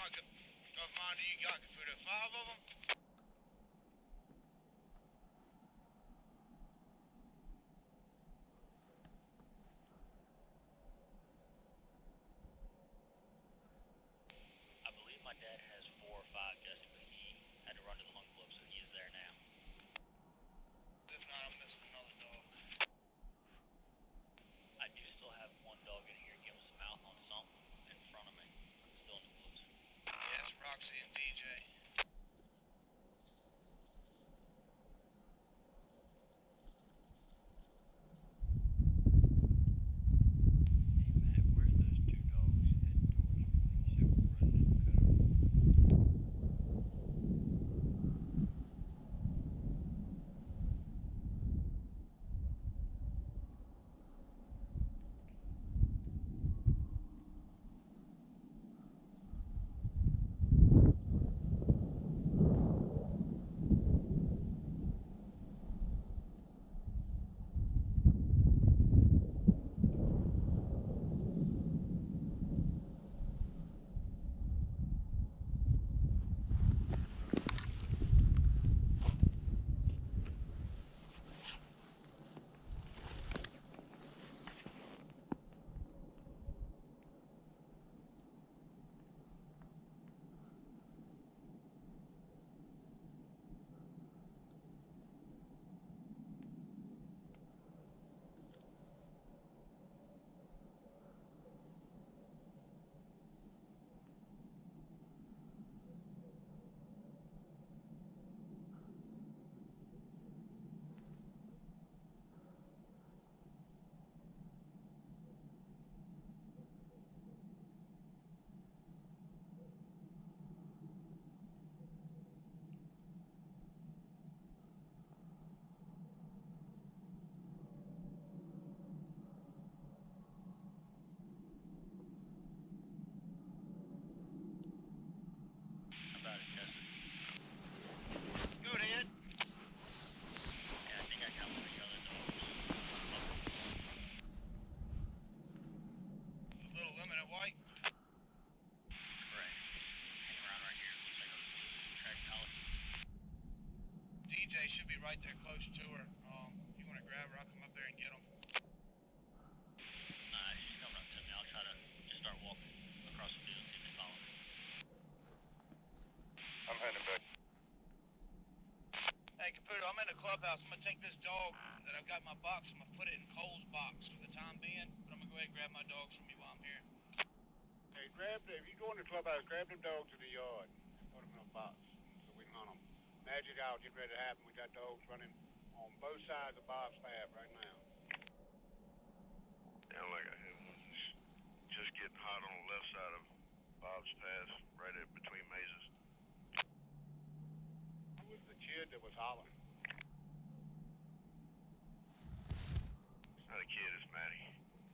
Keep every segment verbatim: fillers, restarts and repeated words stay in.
amount of, of mine do you got, Caputo? Five of them? I believe my dad has four or five, Jesse, but he had to run to the hunt club, so he is there now. If not, I'm missing another dog. I do still have one dog in here giving some mouth on something in front of me. Still in the woods. Yeah, it's Roxy and D J. About it, Jesse. Good, Ed. Yeah, I think I got one of the other dogs. A little limited white. Correct. Hang around right here. Looks like a track collar. D J should be right there close to her. Um, if you want to grab her, I'll come up there and get him. Uh, she's coming up to me. I'll try to just start walking across the field and see if they follow me. I'm heading back. Hey, Caputo, I'm in the clubhouse. I'm going to take this dog that I've got in my box. I'm going to put it in Cole's box for the time being. But I'm going to go ahead and grab my dogs from you while I'm here. Hey, grab the, if you go in the clubhouse, grab them dogs in the yard. Put them in a box so we can hunt them. Magic out, get ready to happen. We got dogs running on both sides of Bob's path right now. Yeah, like I had one just getting hot on the left side of Bob's path, right at between mazes. Who was the kid that was hollering? It's not a kid, it's Maddie.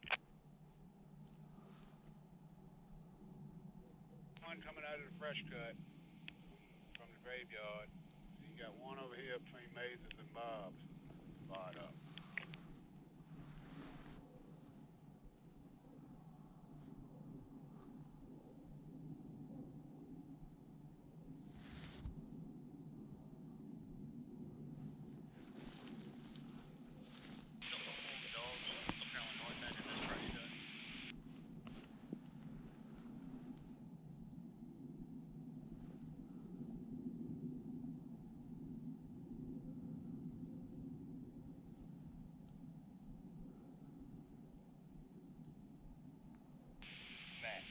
One coming out of the fresh cut from the graveyard. So you got one over here between mazes and Bob's. Fired up. Still moving dogs. Still trailing north end of this fresh cut. Matt,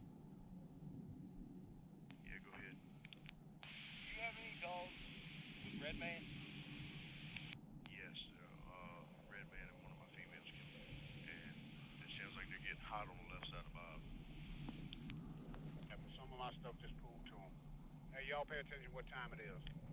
Yeah, go ahead. do you have any dogs with Red Man? Yes, uh, Red Man and one of my females killed him. And it sounds like they're getting hot on the left side of Bob. Yeah, but some of my stuff just pulled to them. Hey, y'all pay attention what time it is.